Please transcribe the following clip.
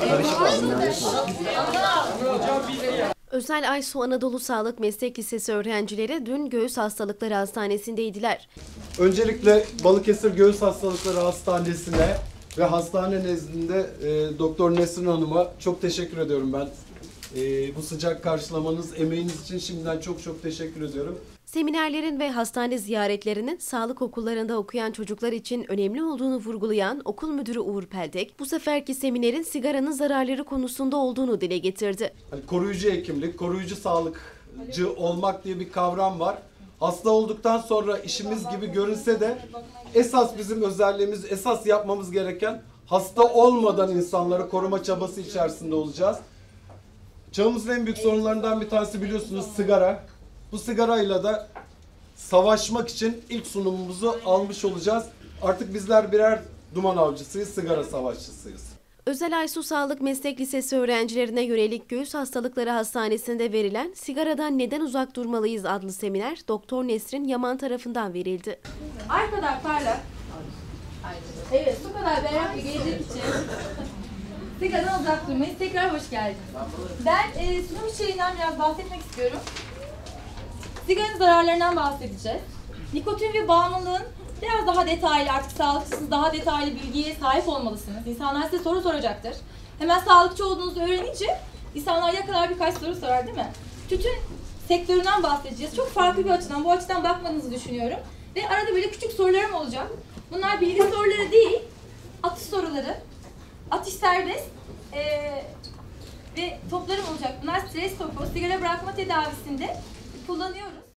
Özel Aysu Anadolu Sağlık Meslek Lisesi öğrencileri dün Göğüs Hastalıkları Hastanesi'ndeydiler. Öncelikle Balıkesir Göğüs Hastalıkları Hastanesi'ne ve hastane nezdinde Doktor Nesrin Hanım'a çok teşekkür ediyorum ben. Bu sıcak karşılamanız, emeğiniz için şimdiden çok teşekkür ediyorum. Seminerlerin ve hastane ziyaretlerinin sağlık okullarında okuyan çocuklar için önemli olduğunu vurgulayan okul müdürü Uğur Peldek, bu seferki seminerin sigaranın zararları konusunda olduğunu dile getirdi. Hani koruyucu hekimlik, koruyucu sağlıkçı olmak diye bir kavram var. Hasta olduktan sonra işimiz gibi görünse de esas bizim özelliğimiz, esas yapmamız gereken hasta olmadan insanları koruma çabası içerisinde olacağız. Çağımızın en büyük sorunlarından bir tanesi biliyorsunuz sigara. Bu sigarayla da savaşmak için ilk sunumumuzu almış olacağız. Artık bizler birer duman avcısıyız, sigara savaşçısıyız. Özel Aysu Sağlık Meslek Lisesi öğrencilerine yönelik Göğüs Hastalıkları Hastanesi'nde verilen "Sigaradan Neden Uzak Durmalıyız" adlı seminer Doktor Nesrin Yaman tarafından verildi. Ay kadar parlak, evet su kadar berrak bir gelecek için sigaradan uzak durmayız. Tekrar hoş geldiniz. Ben sunum içeriğinden biraz bahsetmek istiyorum. Sigaranın zararlarından bahsedeceğiz. Nikotin ve bağımlılığın biraz daha detaylı, artık sağlıkçısınız, daha detaylı bilgiye sahip olmalısınız. İnsanlar size soru soracaktır. Hemen sağlıkçı olduğunuzu öğrenince insanlar yakalar birkaç soru sorar, değil mi? Tütün sektöründen bahsedeceğiz. Çok farklı bir açıdan, bu açıdan bakmanızı düşünüyorum. Ve arada böyle küçük sorularım olacak. Bunlar bilgi soruları değil, atış soruları. Atış serbest ve toplarım olacak. Bunlar stres topu, sigara bırakma tedavisinde kullanıyoruz.